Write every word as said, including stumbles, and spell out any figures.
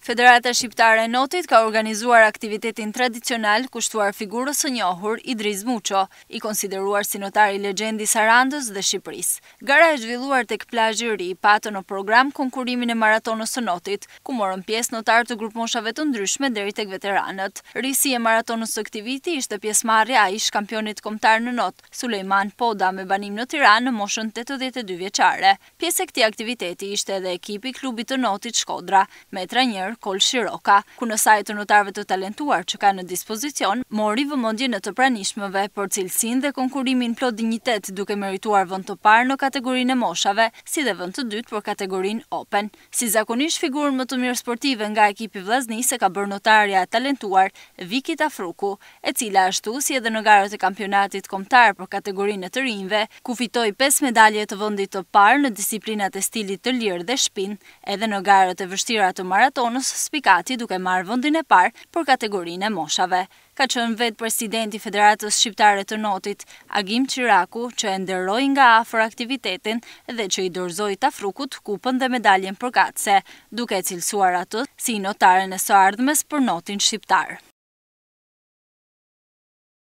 Federata Shqiptare e Notit ka organizuar aktivitetin tradicional kushtuar figurës së njohur Idriz Muço, i konsideruar si notar i legjendë i Sarandës dhe Shqipërisë. Gara e zhvilluar tek plazhi i ri patën në program konkurimin e Maratonës së Notit, ku morën pjesë notarë të grupmoshave të ndryshme deri tek veteranët. Risi e Maratonës së këtij viti ishte pjesëmarrja e ish kampionit kombëtar në not, Sulejman Poda me banim në Tiranë në moshën tetëdhjetë e dy vjeçare. Pjesë e këtij aktiviteti ishte edhe ekipi i klubit të Notit Shkodra, me trajner Kol Shiroka, ku në sajt të notarëve të talentuar që ka në dispozicion, mori vëmendje në të pranishmëve për cilësinë dhe konkurimin plot dinjitet, duke merituar vend të parë në kategorinë e moshave, si dhe vend të dytë për kategorinë Open. Si zakonisht figurën më të mirë sportive nga ekipi vllaznisë e ka bërë notarja e talentuar Viki Tafruku, e cila ashtu si edhe në garët e kampionatit kombëtar për kategorinë e të rinjve, ku fitoi pesë medalje të vendit të parë në disiplinat e stilit të lirë dhe shpinë, edhe në garët e vështira të maratonës spikati duke marrë vendin e parë për kategorinë e moshave. Ka qenë vetë presidenti Federatës Shqiptare të Notit, Agim Qiraku, që e nderoi nga afër aktivitetin dhe që i dorëzoi Tafrukut kupën dhe medaljen përkatëse, duke e cilësuar atë si notaren e së ardhmes për Notin shqiptar.